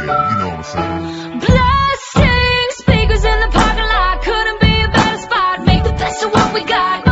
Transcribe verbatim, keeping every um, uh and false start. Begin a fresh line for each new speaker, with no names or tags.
You know what I'm saying?
Blasting speakers in the parking lot. Couldn't be a better spot. Make the best of what we got.